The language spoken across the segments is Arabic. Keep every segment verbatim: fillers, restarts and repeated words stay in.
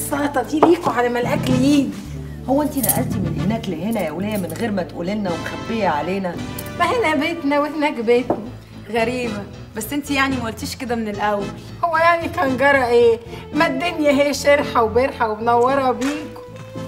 السلطه دي ليكوا على ما الاكل يجي. هو انت نقلتي من هناك لهنا يا وليه من غير ما تقولي لنا ومخبيه علينا؟ ما هنا بيتنا وهناك بيتنا. غريبه، بس انت يعني ما قلتيش كده من الاول. هو يعني كان جرى ايه؟ ما الدنيا هي شرحه وبرحه ومنوره بيكوا.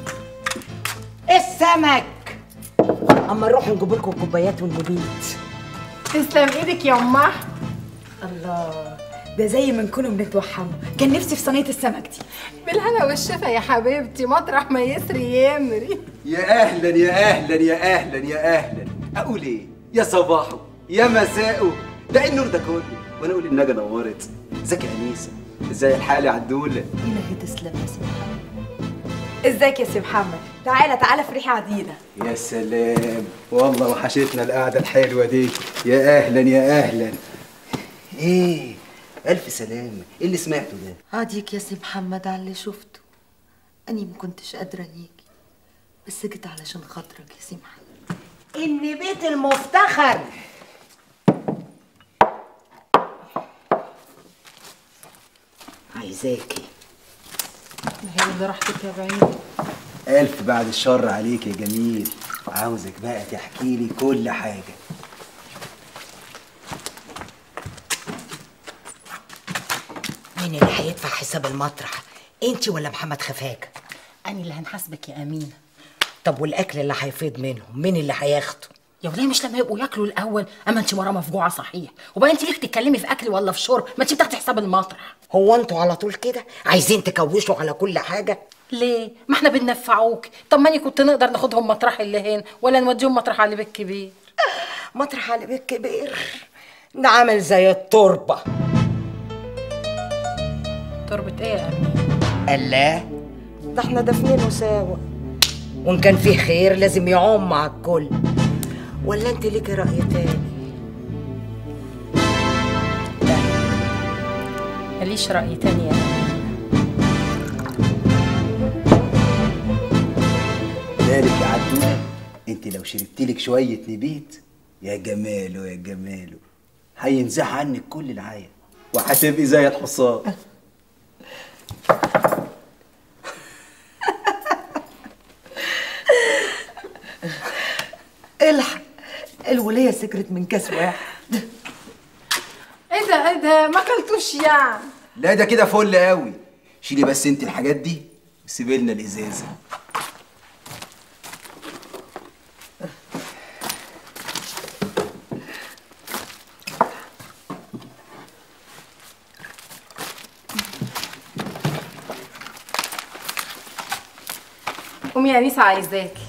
السمك. اما نروح نجيب لكم كوبايات والنبيت. تسلم ايدك يا امه. الله، ده زي ما نكونوا بنتوحموا. كان نفسي في صينيه السمك دي. بالهنا والشفا يا حبيبتي، مطرح ما يسري يمري. يا اهلا يا اهلا يا اهلا يا اهلا. اقول ايه؟ يا صباحه يا مساءه، ده ايه النور ده كله؟ وانا اقول النجا نورت. ازيك يا انيسه؟ ازاي الحال يا عدوله؟ الهي تسلم يا سي محمد. ازيك يا سي محمد؟ تعالى تعالى في ريحه عديده. يا سلام، والله وحشتنا القعده الحلوه دي. يا اهلا يا اهلا. ايه؟ الف سلامه. ايه اللي سمعته ده؟ عاديك يا سي محمد على اللي شفته. اني ما كنتش قادره نيجي، بس جيت علشان خاطرك يا سي محمد. النبيت المفتخر. عايزاكي. هي اللي راحتك يا بعيد. الف بعد الشر عليك يا جميل. عاوزك بقى تحكي لي كل حاجه. مين اللي هيدفع حساب المطرح؟ انت ولا محمد خفاجه؟ أنا اللي هنحاسبك يا أمينة. طب والاكل اللي هيفيض منهم مين اللي هياخده؟ يا وليه مش لما يبقوا ياكلوا الاول؟ اما انت مرة مفجوعه صحيح، وبقى انت ليك تتكلمي في اكل ولا في شرب؟ ما انت بتاخدي حساب المطرح. هو انتوا على طول كده عايزين تكوشوا على كل حاجه؟ ليه؟ ما احنا بننفعوك. طب ما اني كنت نقدر ناخدهم مطرح اللي هنا ولا نوديهم مطرح علي بيت كبير. مطرح علي بيت كبير ده عامل زي التربه. تربة ايه يا أمينة؟ الله، ده احنا دافنينه سوا، وان كان فيه خير لازم يعوم مع الكل. ولا انت ليكي رأي تاني؟ ماليش رأي تاني يا أمينة. بالك يا عدوله، انت لو شربتلك شويه نبيت يا جماله يا جماله هينزح عنك كل العيا وهتبقي زي الحصان. الحق، الولية سكرت من كاس واحد. ايه ده ايه ده؟ ما اكلتوش يعني؟ لا ده كده فل قوي. شيلي بس انت الحاجات دي وسيبي لنا الازازه. قومي يا أنيسة عايزاكي.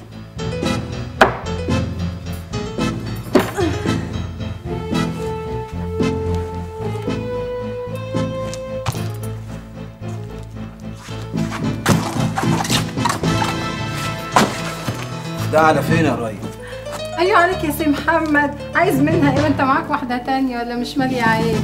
ده على فين يا ريس؟ ايوه عليك يا سي محمد. عايز منها ايه وانت معاك واحده تانية ولا مش ماليه عينك؟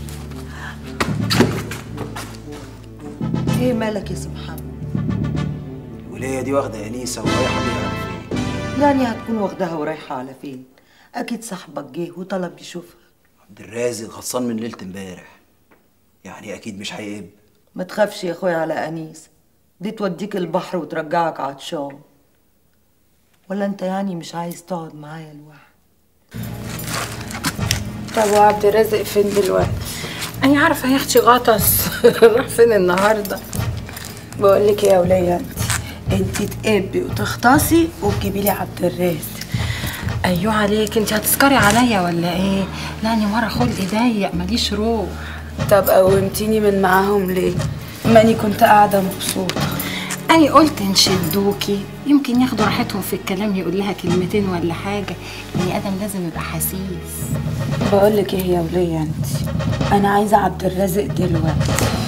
ايه مالك يا سي محمد؟ الولية دي واخده انيسه ورايحه بيها على فين؟ يعني هتكون واخداها ورايحه على فين؟ اكيد صاحبك جه وطلب يشوفها. عبد الرازق خلصان من ليله امبارح، يعني اكيد مش هيقب. ما تخافش يا اخويا على انيس، دي توديك البحر وترجعك عطشان. ولا انت يعني مش عايز تقعد معايا لوحدك؟ طب وعبد الرازق فين دلوقتي؟ انا عارفه يا اختي غطس. راح فين النهارده؟ بقول لك يا وليه، انت انت تقبي وتختصي وتجيبي لي عبد الرازق. ايوه عليك، انت هتسكري عليا ولا ايه؟ لا انا مره خلقي ضيق ماليش روح. طب قومتيني من معاهم ليه؟ ماني كنت قاعده مبسوطه. أنا قلت نشدوكي يمكن ياخدوا راحتهم في الكلام، يقول لها كلمتين ولا حاجة. البني آدم لازم يبقى حسيس. بقول لك ايه يا وليه انت، أنا عايزة عبد الرازق دلوقتي.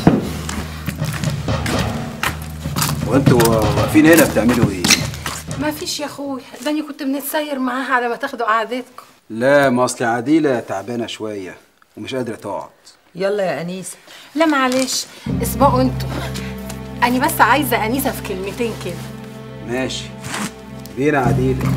وانتوا واقفين هنا بتعملوا ايه؟ ما فيش يا أخويا، ده أنا كنت بنتسير معاها على ما تاخدوا قعدتكم. لا ما اصل عديله تعبانه شويه ومش قادره تقعد. يلا يا انيسه. لا معلش، اسبقوا انتوا. أنا بس عايزة أنيسة في كلمتين كده. ماشي بينا عديله.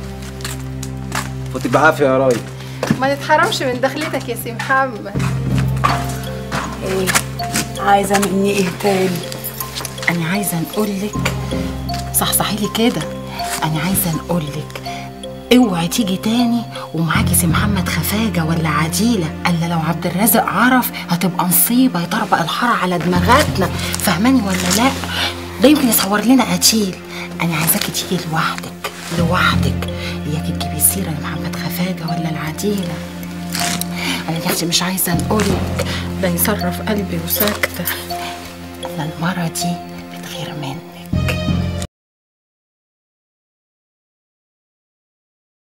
فوتك بعافيه يا راي. ما نتحرمش من دخلتك يا سي محمد. ايه عايزة مني ايه تاني؟ انا عايزه نقولك صحصحي لي كده، انا عايزه نقولك اوعي تيجي تاني ومعاكي سي محمد خفاجه ولا عديله، الا لو عبد الرازق عرف هتبقى نصيبه يطربق الحاره على دماغاتنا، فهماني ولا لا؟ ده يمكن يصور لنا قتيل. انا عايزاكي تيجي لوحدك لوحدك، اياكي تجيبي سيره لمحمد خفاجه ولا العديله. انا يا اختي مش عايزه نقولك ده يصرف قلبي وساكته، انا المره دي بتغير مني.